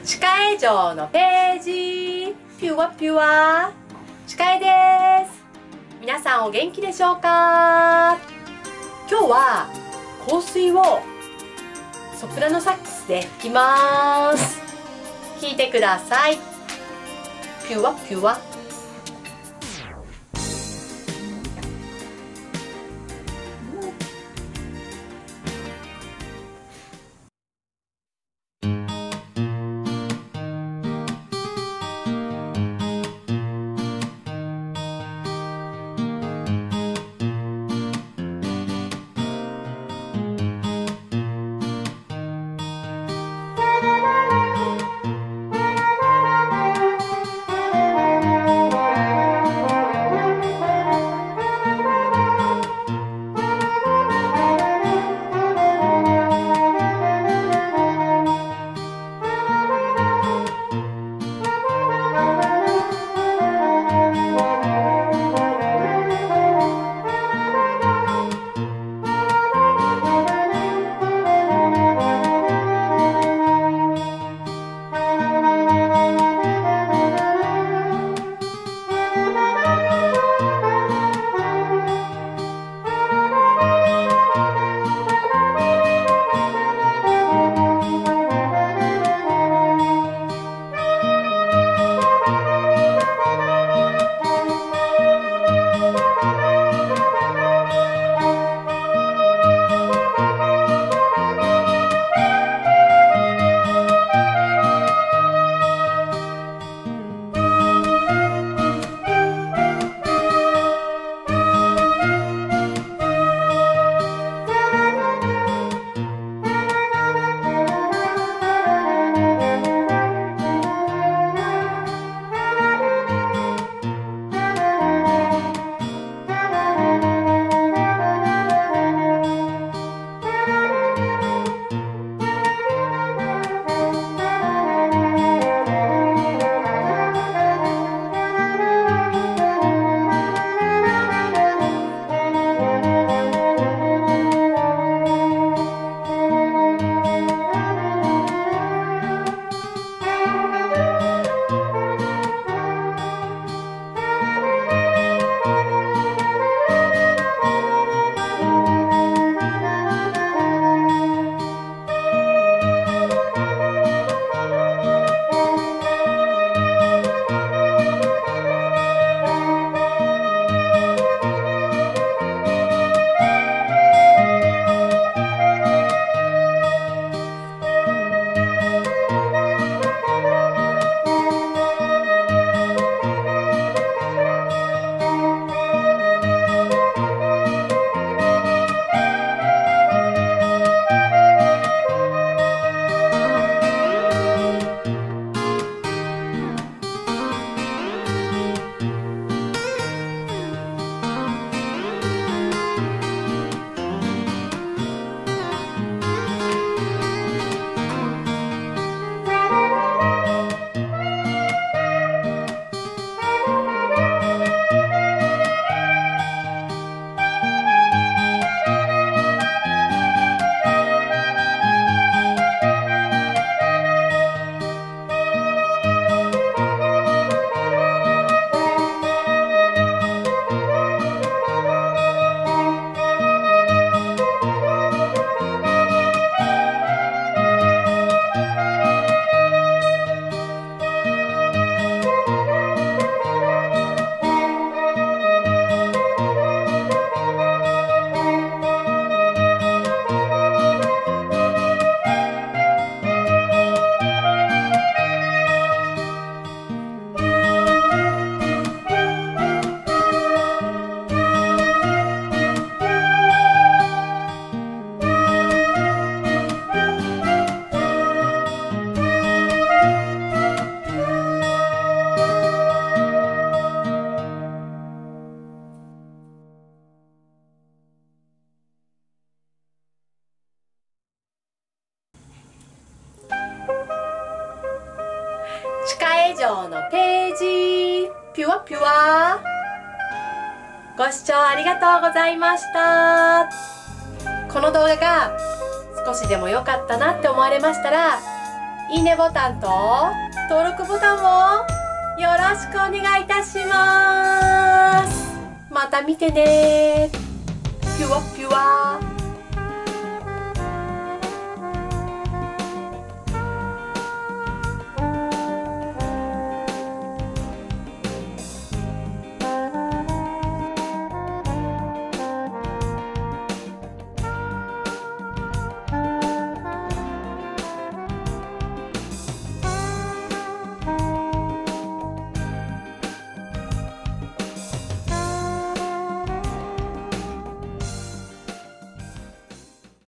歯科医場のページ、ピュアピュア歯科医です。皆さんお元気でしょうか？今日は香水をソプラノサックスで吹きます。聞いてください。ピュアピュア。歯科医場のページ、ピュアピュア。ご視聴ありがとうございました。この動画が少しでも良かったなって思われましたら、 いいねボタンと登録ボタンをよろしくお願いいたします。また見てね。ピュワピュワ。